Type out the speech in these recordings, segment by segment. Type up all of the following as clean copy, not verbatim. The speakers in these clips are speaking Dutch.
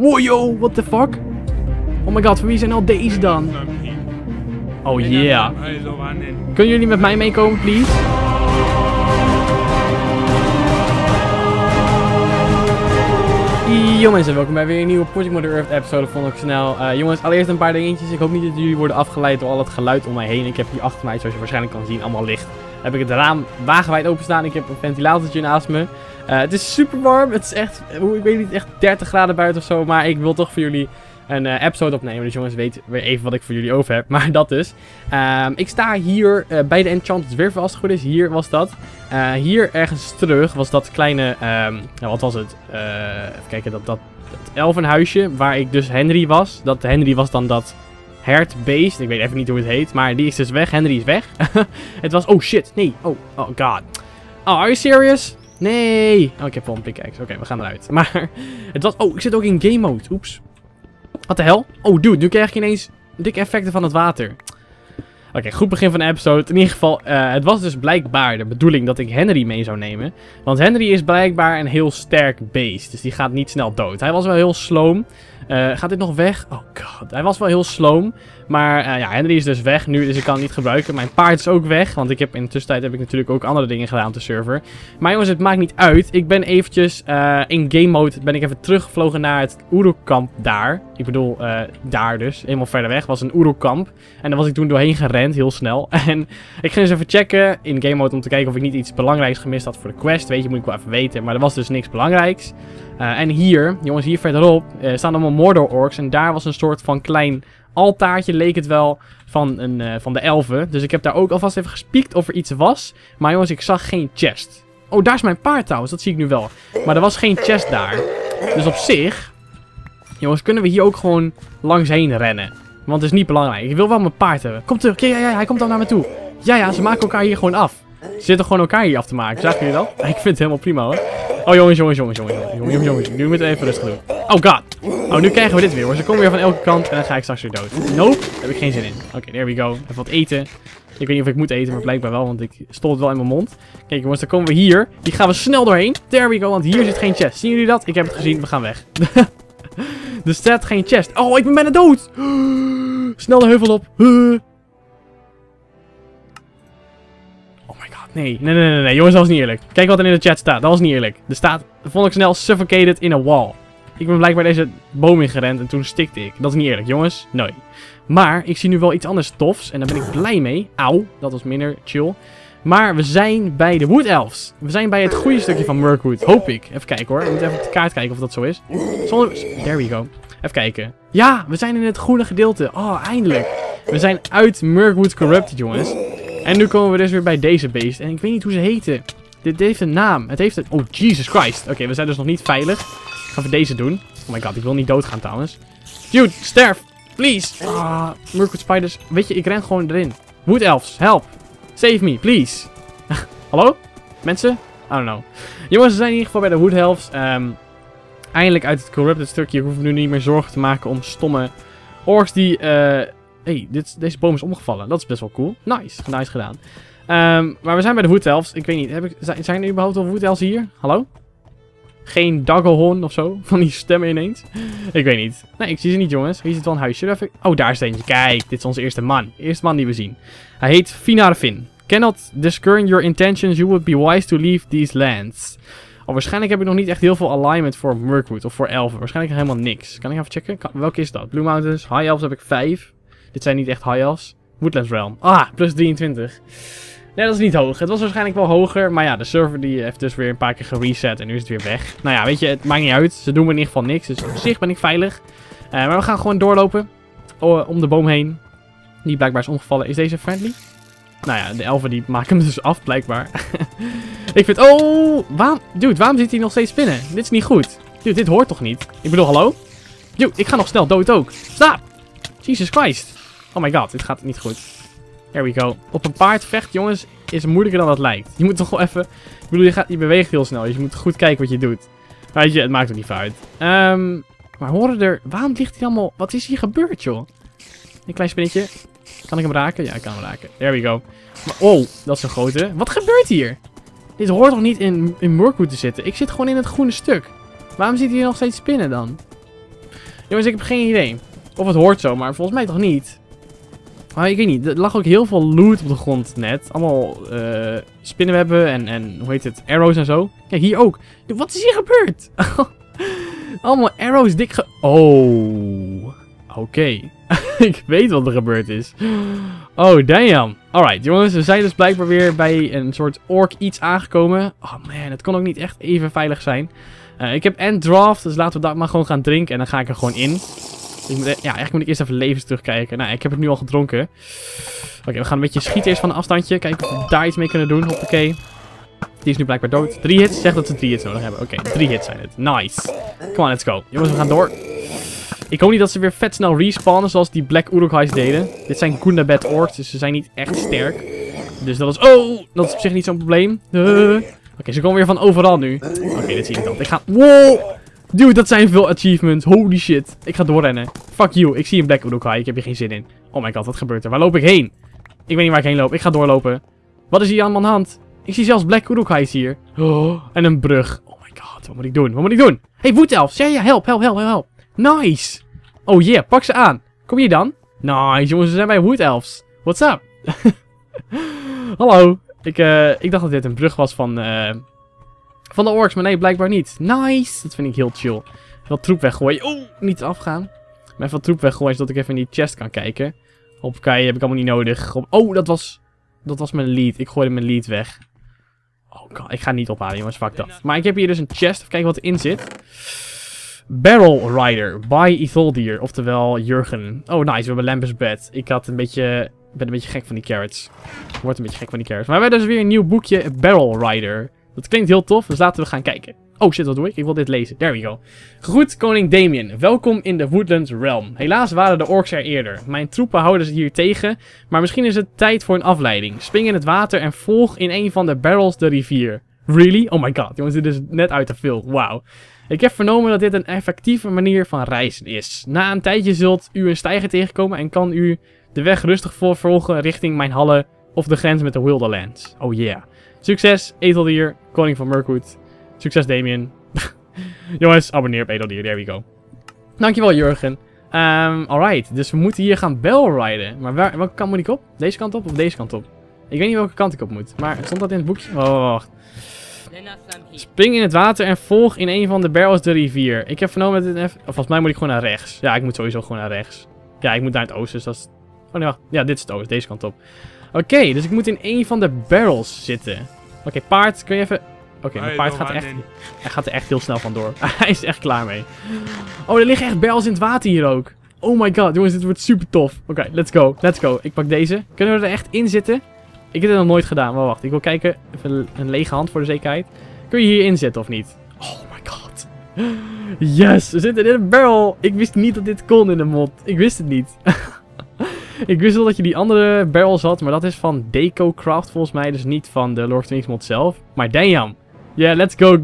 Wow, yo, what the fuck? Oh my god, voor wie zijn al deze dan? Oh yeah. Kunnen jullie met mij meekomen, please? Yo mensen, welkom bij weer een nieuwe Project Mother Earth episode van ons kanaal. Jongens, allereerst een paar dingetjes. Ik hoop niet dat jullie worden afgeleid door al het geluid om mij heen. Ik heb hier achter mij, zoals je waarschijnlijk kan zien, allemaal licht. Heb ik het raam wagenwijd openstaan. Ik heb een ventilatortje naast me. Het is super warm. Het is echt, ik weet niet, echt 30 graden buiten of zo. Maar ik wil toch voor jullie een episode opnemen. Dus jongens, weet weer even wat ik voor jullie over heb. Maar dat dus. Ik sta hier bij de Enchanted Zwerver als het goed is. Hier was dat. Hier ergens terug was dat kleine, wat was het? Even kijken, dat elfenhuisje waar ik dus Henry was. Dat Henry was dan dat hertbeest. Ik weet even niet hoe het heet. Maar die is dus weg. Henry is weg. Het was, oh shit, nee. Oh god. Oh, are you serious? Nee. Oh, ik heb wel een pickaxe. Oké, we gaan eruit. Maar het was, oh, ik zit ook in game mode. Oeps. Wat de hel? Oh, dude, nu krijg je ineens dikke effecten van het water. Oké, goed begin van de episode. In ieder geval, het was dus blijkbaar de bedoeling dat ik Henry mee zou nemen. Want Henry is blijkbaar een heel sterk beest. Dus die gaat niet snel dood. Hij was wel heel sloom. Gaat dit nog weg? Oh god, hij was wel heel sloom. Maar ja, Henry is dus weg nu, dus ik kan het niet gebruiken. Mijn paard is ook weg, want in de tussentijd heb ik natuurlijk ook andere dingen gedaan op de server. Maar jongens, het maakt niet uit. Ik ben eventjes in game mode, ben ik even teruggevlogen naar het Uruk-kamp daar. Ik bedoel, daar dus, helemaal verder weg, was een Uruk-kamp. En daar was ik toen doorheen gerend, heel snel. En ik ging eens even checken in game mode om te kijken of ik niet iets belangrijks gemist had voor de quest. Weet je, moet ik wel even weten, maar er was dus niks belangrijks. En hier, jongens, hier verderop staan allemaal Mordor-orks. En daar was een soort van klein altaartje, leek het wel, van de elfen. Dus ik heb daar ook alvast even gespiekt of er iets was. Maar jongens, ik zag geen chest. Oh, daar is mijn paard trouwens, dat zie ik nu wel. Maar er was geen chest daar. Dus op zich, jongens, kunnen we hier ook gewoon langs heen rennen. Want het is niet belangrijk. Ik wil wel mijn paard hebben. Kom terug, ja, hij komt al naar me toe. Ja, ze maken elkaar hier gewoon af. Ze zitten gewoon elkaar hier af te maken. Zagen jullie dat? Ik vind het helemaal prima hoor. Oh jongens, nu moeten we even rustig doen. Oh god. Oh, nu krijgen we dit weer hoor. Ze komen weer van elke kant en dan ga ik straks weer dood. Nope, daar heb ik geen zin in. Oké, there we go. Even wat eten. Ik weet niet of ik moet eten, maar blijkbaar wel, want ik stol het wel in mijn mond. Kijk jongens, dan komen we hier. Die gaan we snel doorheen. There we go, want hier zit geen chest. Zien jullie dat? Ik heb het gezien, we gaan weg. Er staat geen chest. Oh, ik ben bijna dood. Snel de heuvel op. Nee, jongens, dat was niet eerlijk. Kijk wat er in de chat staat, dat was niet eerlijk. Er staat, vond ik snel, suffocated in a wall. Ik ben blijkbaar deze boom ingerend en toen stikte ik. Dat is niet eerlijk, jongens. Nee. Maar ik zie nu wel iets anders tofs en daar ben ik blij mee. Auw, dat was minder chill. Maar we zijn bij de Wood Elves. We zijn bij het goede stukje van Mirkwood, hoop ik. Even kijken hoor, ik moet even op de kaart kijken of dat zo is. There we go. Even kijken. Ja, we zijn in het groene gedeelte. Oh, eindelijk. We zijn uit Mirkwood Corrupted, jongens. En nu komen we dus weer bij deze beest. En ik weet niet hoe ze heten. Dit heeft een naam. Het heeft een... Oh, Jesus Christ. Oké, we zijn dus nog niet veilig. Ik ga even deze doen. Oh my god, ik wil niet doodgaan trouwens. Dude, sterf. Please. Ah, Mirkwood Spiders. Weet je, ik ren gewoon erin. Wood Elves, help. Save me, please. Hallo? Mensen? I don't know. Jongens, we zijn in ieder geval bij de Wood Elves. Eindelijk uit het Corrupted stukje. Ik hoef nu niet meer zorgen te maken om stomme orks die... Hey, deze boom is omgevallen. Dat is best wel cool. Nice gedaan. Maar we zijn bij de Wood Elves. Ik weet niet, zijn er überhaupt al Wood Elves hier? Hallo? Geen Dagglehorn of zo? Van die stemmen ineens? Ik weet niet. Nee, ik zie ze niet, jongens. Hier zit wel een huisje. Oh, daar is het eentje. Kijk, dit is onze eerste man. Eerste man die we zien. Hij heet Finarfin. Cannot discern your intentions. You would be wise to leave these lands. Oh, waarschijnlijk heb ik nog niet echt heel veel alignment voor Mirkwood of voor elfen. Waarschijnlijk helemaal niks. Kan ik even checken? Welke is dat? Blue Mountains. High Elves heb ik 5. Dit zijn niet echt high elves. Woodlands Realm. Ah, plus 23. Nee, dat is niet hoog. Het was waarschijnlijk wel hoger. Maar ja, de server die heeft dus weer een paar keer gereset. En nu is het weer weg. Nou ja, weet je, het maakt niet uit. Ze doen me in ieder geval niks. Dus op zich ben ik veilig. Maar we gaan gewoon doorlopen. Om de boom heen. Die blijkbaar is omgevallen. Is deze friendly? Nou ja, de elfen die maken hem dus af, blijkbaar. Ik vind... Oh! Waarom zit hij nog steeds spinnen? Dit is niet goed. Dude, dit hoort toch niet? Ik bedoel, hallo? Dude, ik ga nog snel dood ook. Stop! Jesus Christ. Oh my god, dit gaat niet goed. There we go. Op een paard vecht, jongens, is moeilijker dan dat lijkt. Je moet toch wel even... Ik bedoel, je beweegt heel snel. Dus je moet goed kijken wat je doet. Weet je, het maakt er niet veel uit. Maar horen er... Waarom ligt hij allemaal... Wat is hier gebeurd, joh? Een klein spinnetje. Kan ik hem raken? Ja, ik kan hem raken. There we go. Maar, oh, dat is een grote. Wat gebeurt hier? Dit hoort toch niet in Mirkwood te zitten? Ik zit gewoon in het groene stuk. Waarom zit hij hier nog steeds spinnen dan? Jongens, ik heb geen idee. Of het hoort zo, maar volgens mij toch niet. Maar ik weet niet, er lag ook heel veel loot op de grond net. Allemaal spinnenwebben en hoe heet het, arrows en zo. Kijk, hier ook. Wat is hier gebeurd? Allemaal arrows dik Oh, oké. Ik weet wat er gebeurd is. Oh, damn. Alright, jongens, we zijn dus blijkbaar weer bij een soort ork iets aangekomen. Oh man, het kon ook niet echt even veilig zijn. Ik heb end draft, dus laten we dat maar gewoon gaan drinken en dan ga ik er gewoon in. Eigenlijk moet ik eerst even levens terugkijken. Nou, ik heb het nu al gedronken. Oké, we gaan een beetje schieten eerst van een afstandje. Kijken of we daar iets mee kunnen doen. Hoppakee. Die is nu blijkbaar dood. 3 hits. Zeg dat ze 3 hits nodig hebben. Oké, 3 hits zijn het. Nice. Come on, let's go. Jongens, we gaan door. Ik hoop niet dat ze weer vet snel respawnen zoals die Black Urukhais deden. Dit zijn Gundabad orks, dus ze zijn niet echt sterk. Dus dat is... Oh! Dat is op zich niet zo'n probleem. Oké, ze komen weer van overal nu. Oké, dit zie ik dan. Ik ga... Wow! Dude, dat zijn veel achievements. Holy shit. Ik ga doorrennen. Fuck you. Ik zie een Black Urukhai. Ik heb hier geen zin in. Oh my god, wat gebeurt er? Waar loop ik heen? Ik weet niet waar ik heen loop. Ik ga doorlopen. Wat is hier allemaal aan de hand? Ik zie zelfs Black Urukhais hier. Oh, en een brug. Oh my god, wat moet ik doen? Wat moet ik doen? Hey, Woedelf. Ja, help, help, help, help. Nice. Oh yeah, pak ze aan. Kom je dan? Nice, jongens, we zijn bij Wood Elves. What's up? Hallo. Ik dacht dat dit een brug was van de orks, maar nee, blijkbaar niet. Nice. Dat vind ik heel chill. Wat troep weggooien. Oh, niet afgaan. Maar even wat troep weggooien, zodat ik even in die chest kan kijken. Hoppakee, heb ik allemaal niet nodig. Oh, dat was mijn lead. Ik gooide mijn lead weg. Oh god, ik ga niet ophalen, jongens. Fuck dat. Maar ik heb hier dus een chest. Even kijken wat erin zit. Barrel Rider by Etholdir, oftewel Jurgen. Oh nice, we hebben Lambus Bed. Ik ben een beetje gek van die carrots. Ik word een beetje gek van die carrots. Maar we hebben dus weer een nieuw boekje, Barrel Rider. Dat klinkt heel tof, dus laten we gaan kijken. Oh shit, wat doe ik? Ik wil dit lezen. There we go. Goed, koning Damien. Welkom in de Woodlands Realm. Helaas waren de orks er eerder. Mijn troepen houden ze hier tegen, maar misschien is het tijd voor een afleiding. Spring in het water en volg in een van de barrels de rivier. Really? Oh my god, jongens, dit is net uit de film. Wauw. Ik heb vernomen dat dit een effectieve manier van reizen is. Na een tijdje zult u een steiger tegenkomen en kan u de weg rustig volgen richting mijn hallen of de grens met de Wilderlands. Oh yeah. Succes, Etheldir, koning van Mirkwood. Succes, Damien. Jongens, abonneer op Etheldir, there we go. Dankjewel, Jurgen. Alright, dus we moeten hier gaan bellriden. Maar welke kant moet ik op? Deze kant op of deze kant op? Ik weet niet welke kant ik op moet. Maar stond dat in het boekje? Oh, wacht. Spring in het water en volg in een van de barrels de rivier. Ik heb vernomen dat dit even... Volgens mij moet ik gewoon naar rechts. Ja, ik moet sowieso gewoon naar rechts. Ja, ik moet naar het oosten, dus dat is... Oh nee, wacht. Ja, dit is het oosten. Deze kant op. Oké, dus ik moet in een van de barrels zitten. Oké, paard, kun je even... Oké, mijn paard gaat echt... Hij gaat er echt heel snel vandoor. Hij is echt klaar mee. Oh, er liggen echt barrels in het water hier ook. Oh my god, jongens, dit wordt super tof. Oké, let's go. Let's go. Ik pak deze. Kunnen we er echt in zitten? Ik heb het nog nooit gedaan, maar wacht. Ik wil kijken. Even een lege hand voor de zekerheid. Kun je hierin zitten of niet? Oh my god. Yes, we zitten in een barrel. Ik wist niet dat dit kon in de mod. Ik wist het niet. Ik wist wel dat je die andere barrels had, maar dat is van DecoCraft volgens mij. Dus niet van de Lord of the Rings mod zelf. Maar damn. Yeah, let's go.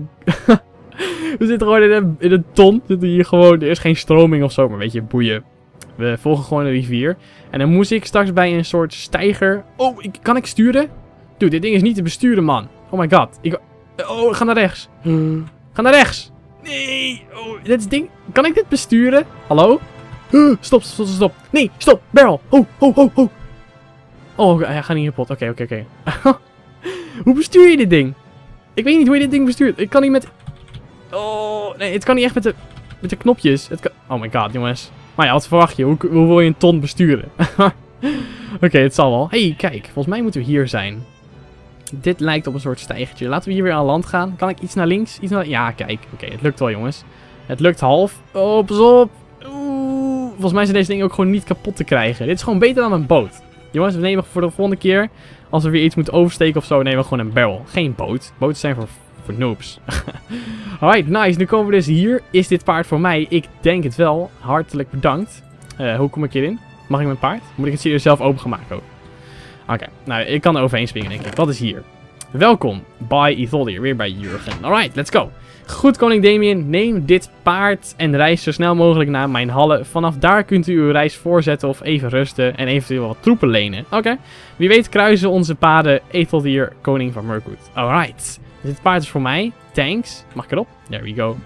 We zitten gewoon in een ton. Zitten hier gewoon. Er is geen stroming of zo, maar weet je, boeien. We volgen gewoon een rivier. En dan moest ik straks bij een soort steiger... Oh, kan ik sturen? Dude, dit ding is niet te besturen, man. Oh my god. Oh, ga naar rechts. Ga naar rechts. Nee. Oh, dit is ding... Kan ik dit besturen? Hallo? Stop. Nee, stop. Barrel. Ho. Oh, hij gaat niet kapot. Oké. Hoe bestuur je dit ding? Ik weet niet hoe je dit ding bestuurt. Ik kan niet met... Oh, nee, het kan niet echt met de knopjes. Het kan... Oh my god, jongens. Maar ja, wat verwacht je? Hoe wil je een ton besturen? Oké, het zal wel. Hey, kijk. Volgens mij moeten we hier zijn. Dit lijkt op een soort steigertje. Laten we hier weer aan land gaan. Kan ik iets naar links? Ja, kijk. Oké, het lukt wel, jongens. Het lukt half. Oh, pas op. Oeh. Volgens mij zijn deze dingen ook gewoon niet kapot te krijgen. Dit is gewoon beter dan een boot. Jongens, we nemen voor de volgende keer... Als we weer iets moeten oversteken of zo, nemen we gewoon een barrel. Geen boot. Boten zijn voor noobs. Alright, nice. Nu komen we dus hier. Is dit paard voor mij? Ik denk het wel. Hartelijk bedankt. Hoe kom ik hierin? Mag ik mijn paard? Moet ik het hier zelf open gaan maken ook? Oké, nou, ik kan er overheen springen, denk ik. Wat is hier? Welkom bij Etholdir. Weer bij Jurgen. Alright, let's go. Goed, koning Damien. Neem dit paard en reis zo snel mogelijk naar mijn hallen. Vanaf daar kunt u uw reis voorzetten of even rusten en eventueel wat troepen lenen. Oké. Wie weet kruisen onze paden Etholdir, koning van Mirkwood. Alright. Dit paard is voor mij. Thanks. Mag ik erop? There we go.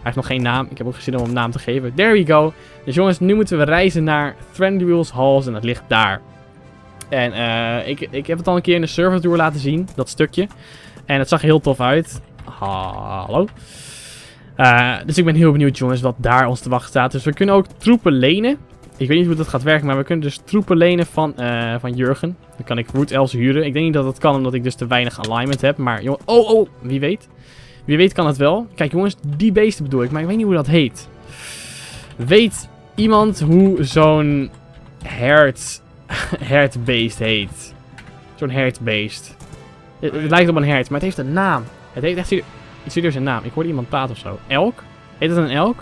heeft nog geen naam. Ik heb ook geen zin om hem een naam te geven. There we go. Dus jongens, nu moeten we reizen naar Thranduil's Halls en dat ligt daar. En ik heb het al een keer in de server tour laten zien, dat stukje. En het zag er heel tof uit. Hallo. Dus ik ben heel benieuwd, jongens, wat daar ons te wachten staat. Dus we kunnen ook troepen lenen. Ik weet niet hoe dat gaat werken, maar we kunnen dus troepen lenen van Jurgen. Dan kan ik Root Elves huren. Ik denk niet dat dat kan, omdat ik dus te weinig alignment heb. Maar jongen, oh, wie weet. Wie weet kan het wel. Kijk jongens, die beesten bedoel ik, maar ik weet niet hoe dat heet. Weet iemand hoe zo'n hertbeest heet? Zo'n hertbeest. Het lijkt op een hert, maar het heeft een naam. Het heeft echt serieus een naam. Ik hoorde iemand praten of zo. Elk? Heet het een elk?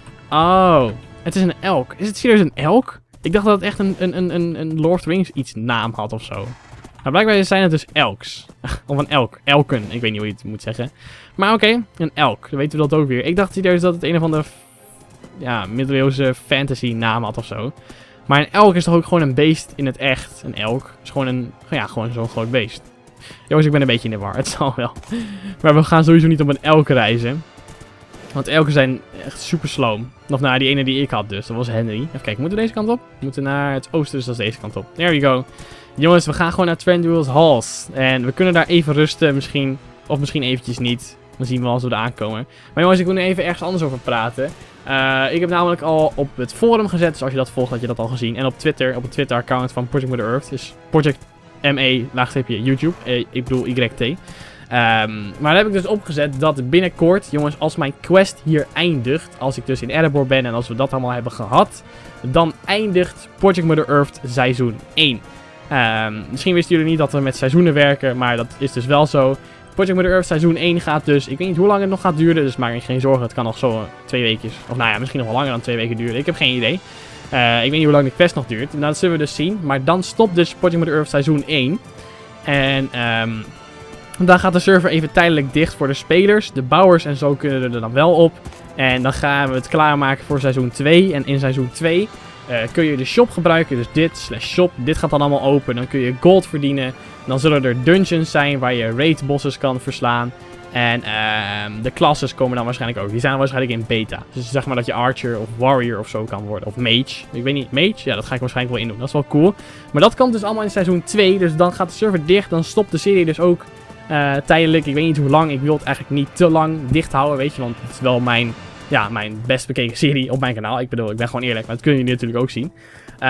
Oh, het is een elk. Is het serieus een elk? Ik dacht dat het echt een Lord of the Rings iets naam had of zo. Nou, blijkbaar zijn het dus elks. Of een elk. Elken. Ik weet niet hoe je het moet zeggen. Maar oké, een elk. Dan weten we dat ook weer. Ik dacht serieus dat het een of andere middeleeuwse fantasy naam had of zo. Maar een elk is toch ook gewoon een beest in het echt. Een elk is gewoon gewoon zo'n groot beest. Jongens, ik ben een beetje in de war. Het zal wel. Maar we gaan sowieso niet op een elk reizen. Want elken zijn echt super sloom. Of nou, die ene die ik had dus. Dat was Henry. Even kijken, moeten we deze kant op? We moeten naar het oosten, dus dat is deze kant op. There we go. Jongens, we gaan gewoon naar Thranduil's Halls. En we kunnen daar even rusten misschien. Of misschien eventjes niet. Dan zien we wel als we er aankomen. Maar jongens, ik wil nu even ergens anders over praten. Ik heb namelijk al op het forum gezet. Dus als je dat volgt, had je dat al gezien. En op Twitter, op het Twitter-account van Project Mother Earth. Dus Project ME_YouTube. Ik bedoel YT. Maar daar heb ik dus opgezet dat binnenkort, jongens, als mijn quest hier eindigt. Als ik dus in Erebor ben en als we dat allemaal hebben gehad. Dan eindigt Project Mother Earth seizoen 1. Misschien wisten jullie niet dat we met seizoenen werken. Maar dat is dus wel zo. Project Mother Earth seizoen 1 gaat dus, ik weet niet hoe lang het nog gaat duren. Dus maak je geen zorgen, het kan nog zo 2 weken. Of nou ja, misschien nog wel langer dan 2 weken duren. Ik heb geen idee. Ik weet niet hoe lang de quest nog duurt. Nou, dat zullen we dus zien. Maar dan stopt dus Project Mother Earth seizoen 1. En dan gaat de server even tijdelijk dicht voor de spelers. De bouwers en zo kunnen er dan wel op. En dan gaan we het klaarmaken voor seizoen 2. En in seizoen 2 kun je de shop gebruiken. Dus dit /shop. Dit gaat dan allemaal open. Dan kun je gold verdienen. Dan zullen er dungeons zijn waar je raid bosses kan verslaan. En de classes komen dan waarschijnlijk ook. Die zijn waarschijnlijk in beta. Dus zeg maar dat je archer of warrior of zo kan worden. Of mage. Ik weet niet. Mage? Ja, dat ga ik waarschijnlijk wel indoen. Dat is wel cool. Maar dat komt dus allemaal in seizoen 2. Dus dan gaat de server dicht. Dan stopt de serie dus ook tijdelijk. Ik weet niet hoe lang. Ik wil het eigenlijk niet te lang dicht houden. Weet je. Want het is wel mijn best bekeken serie op mijn kanaal. Ik bedoel, ik ben gewoon eerlijk. Maar dat kunnen jullie natuurlijk ook zien.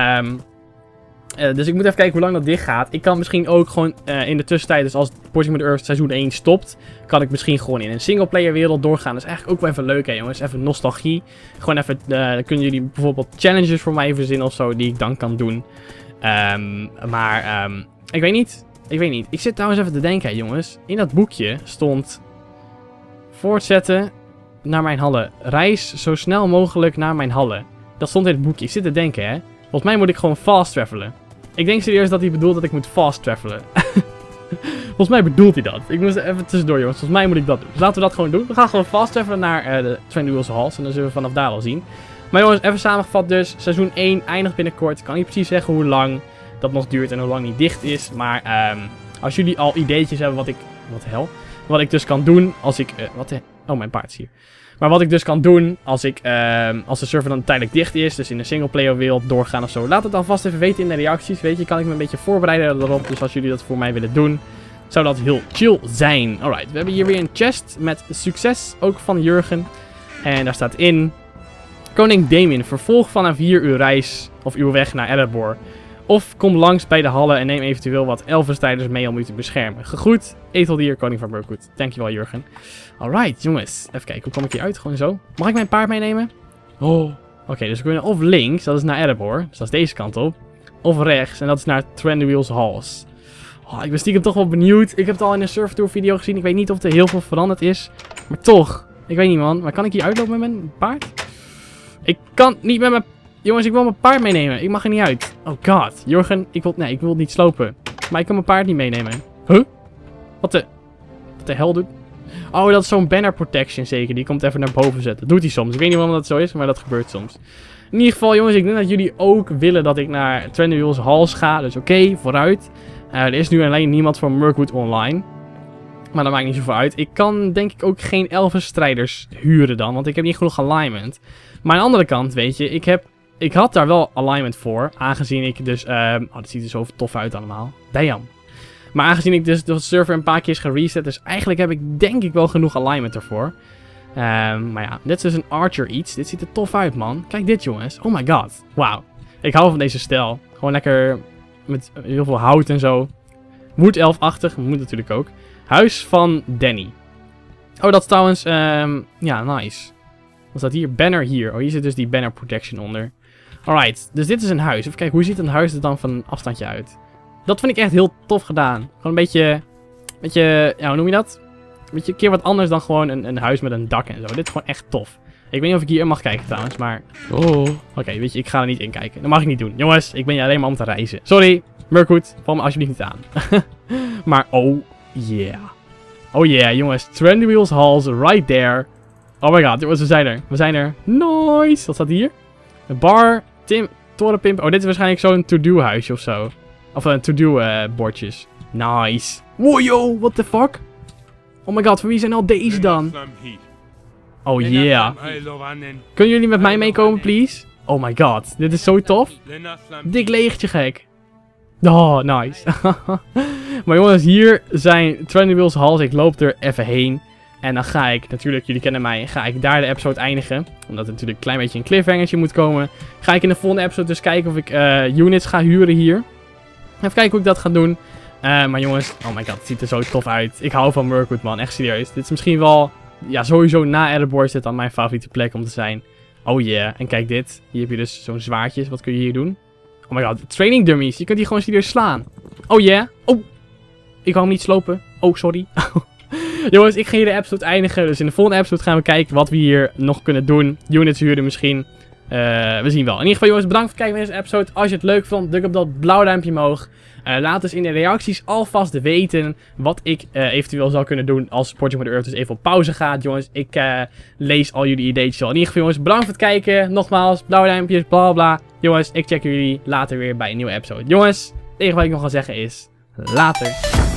Dus ik moet even kijken hoe lang dat dicht gaat. Ik kan misschien ook gewoon in de tussentijd, dus als Project Mother Earth seizoen 1 stopt, kan ik misschien gewoon in een singleplayer wereld doorgaan. Dat is eigenlijk ook wel even leuk, hè jongens. Even nostalgie. Gewoon even, dan kunnen jullie bijvoorbeeld challenges voor mij verzinnen of zo, die ik dan kan doen. Ik weet niet. Ik zit trouwens even te denken, hè, jongens. In dat boekje stond voortzetten naar mijn hallen. Reis zo snel mogelijk naar mijn hallen. Dat stond in het boekje. Ik zit te denken, hè. Volgens mij moet ik gewoon fast travelen. Ik denk serieus dat hij bedoelt dat ik moet fast travelen. Volgens mij bedoelt hij dat. Ik moest even tussendoor, jongens. Volgens mij moet ik dat doen. Dus laten we dat gewoon doen. We gaan gewoon fast travelen naar de Thranduil's Halls. En dan zullen we vanaf daar al zien. Maar jongens, even samengevat dus. Seizoen 1 eindigt binnenkort. Ik kan niet precies zeggen hoe lang dat nog duurt en hoe lang die dicht is. Maar als jullie al ideetjes hebben wat ik dus kan doen als ik... oh, mijn paard is hier. Maar wat ik dus kan doen als de server dan tijdelijk dicht is, dus in de singleplayer wereld doorgaan of zo. Laat het dan vast even weten in de reacties, weet je. Kan ik me een beetje voorbereiden erop, dus als jullie dat voor mij willen doen, zou dat heel chill zijn. Alright, we hebben hier weer een chest met succes, ook van Jurgen. En daar staat in: Koning Damien, vervolg van een 4 uur reis of uw weg naar Erebor. Of kom langs bij de hallen en neem eventueel wat elfenstrijders mee om u te beschermen. Gegroet, eteldier, koning van Mirkwood. Dankjewel, Jurgen. Alright, jongens. Even kijken, hoe kom ik hier uit? Gewoon zo. Mag ik mijn paard meenemen? Oh. Oké, dus we kunnen of links, dat is naar Erebor. Dus dat is deze kant op. Of rechts, en dat is naar Thranduil's Halls. Oh, ik ben stiekem toch wel benieuwd. Ik heb het al in een Surf Tour video gezien. Ik weet niet of er heel veel veranderd is. Maar toch. Ik weet niet, man. Maar kan ik hier uitlopen met mijn paard? Ik kan niet met mijn... Jongens, ik wil mijn paard meenemen. Ik mag er niet uit. Oh god. Jurgen, ik wil het niet slopen. Maar ik kan mijn paard niet meenemen. Huh? Wat de hel doet? Oh, dat is zo'n banner protection zeker. Die komt even naar boven zetten. Dat doet hij soms. Ik weet niet waarom dat zo is, maar dat gebeurt soms. In ieder geval, jongens, ik denk dat jullie ook willen dat ik naar Thranduil's Halls ga. Dus oké, vooruit. Er is nu alleen niemand van Mirkwood online. Maar dat maakt niet zoveel uit. Ik kan denk ik ook geen elfenstrijders huren dan. Want ik heb niet genoeg alignment. Maar aan de andere kant, weet je. Ik had daar wel alignment voor. Aangezien ik dus... dat ziet er zo tof uit allemaal. Damn. Maar aangezien ik dus de server een paar keer is gereset. Dus eigenlijk heb ik denk ik wel genoeg alignment ervoor. Maar ja, dit is dus een archer iets. Dit ziet er tof uit, man. Kijk dit, jongens. Oh my god. Wauw. Ik hou van deze stijl. Gewoon lekker met heel veel hout en zo. Wood elfachtig. Moet natuurlijk ook. Huis van Danny. Oh, dat is trouwens... ja, nice. Wat staat hier? Banner hier. Oh, hier zit dus die banner protection onder. Alright. Dus dit is een huis. Even kijken, hoe ziet een huis er dan van een afstandje uit? Dat vind ik echt heel tof gedaan. Gewoon een beetje... ja, hoe noem je dat? Een keer wat anders dan gewoon een huis met een dak en zo. Dit is gewoon echt tof. Ik weet niet of ik hier in mag kijken trouwens, maar... Oké, weet je, ik ga er niet in kijken. Dat mag ik niet doen. Jongens, ik ben hier alleen maar om te reizen. Sorry, Mirkwood, val me alsjeblieft niet aan. Maar, oh yeah. Oh yeah, jongens. Trendwheels Halls, right there. Oh my god, jongens, we zijn er. We zijn er. Nice. Wat staat hier? Een bar, torenpimp. Oh, dit is waarschijnlijk zo'n to-do huisje of zo. Of een to-do bordjes. Nice. Wow, yo, what the fuck? Oh my god, voor wie zijn al deze dan? Oh yeah. Kunnen jullie met mij meekomen, please? Oh my god, dit is zo tof. Dik legertje, gek. Oh, nice. Maar jongens, hier zijn Trendwheels Halls. Ik loop er even heen. En dan ga ik, natuurlijk, jullie kennen mij, ga ik daar de episode eindigen. Omdat er natuurlijk een klein beetje een cliffhangertje moet komen. Ga ik in de volgende episode dus kijken of ik units ga huren hier. Even kijken hoe ik dat ga doen. Maar jongens, oh my god, het ziet er zo tof uit. Ik hou van Mirkwood, man, echt serieus. Dit is misschien wel, ja, sowieso na Erebor is dit dan mijn favoriete plek om te zijn. Oh yeah, en kijk dit. Hier heb je dus zo'n zwaardjes. Wat kun je hier doen? Oh my god, training dummies. Je kunt die gewoon serieus slaan. Oh yeah. Oh, ik wou hem niet slopen. Oh, sorry. Jongens, ik ga hier de episode eindigen. Dus in de volgende episode gaan we kijken wat we hier nog kunnen doen. Units huren misschien. We zien wel. In ieder geval, jongens, bedankt voor het kijken naar deze episode. Als je het leuk vond, druk op dat blauwe duimpje omhoog. Laat dus in de reacties alvast weten wat ik eventueel zou kunnen doen als Project Mother Earth dus even op pauze gaat. Jongens, ik lees al jullie ideetjes al. In ieder geval, jongens, bedankt voor het kijken. Nogmaals, blauwe duimpjes, bla bla. Jongens, ik check jullie later weer bij een nieuwe episode. Jongens, het enige wat ik nog ga zeggen is later.